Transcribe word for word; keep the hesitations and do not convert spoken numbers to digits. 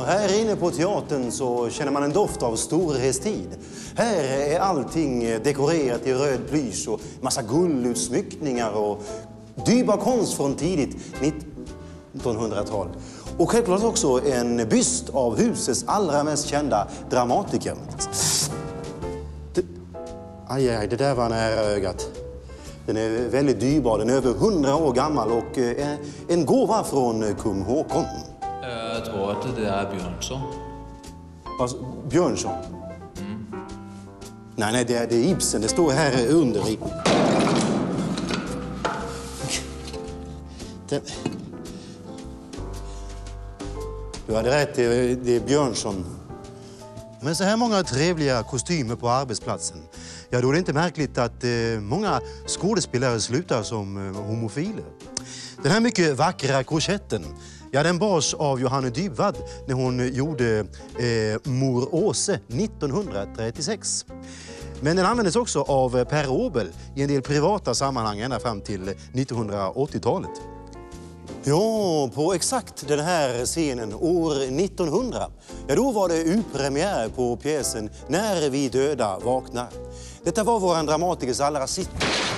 här inne på teatern så känner man en doft av storhetstid. Här är allting dekorerat i röd plysch och massa guldutsmyckningar och dyrbar konst från tidigt nittonhundratal. Och självklart också en byst av husets allra mest kända dramatiker. Det, aj, aj, det där var nära ögat. Den är väldigt dyrbar, den är över hundra år gammal och eh, en gåva från kung Håkon. Jag tror att det är Björnsson. Alltså, Björnsson? Mm. Nej, nej, det är, det är Ibsen. Det står här under i... Det... Du hade rätt, det är, det är Björnsson. Men så här många trevliga kostymer på arbetsplatsen. Ja, då är det inte märkligt att eh, många skådespelare slutar som eh, homofiler. Den här mycket vackra korsetten, ja, den bars av Johanne Dybwad när hon gjorde eh, Mor Åse nittonhundratrettiosex. Men den användes också av Per Åbel i en del privata sammanhang ända fram till nittonhundraåttiotalet. Ja, på exakt den här scenen, år nittonhundra, ja, då var det urpremiär på pjäsen När vi döda vaknar. Detta var våran dramatikers allra sista...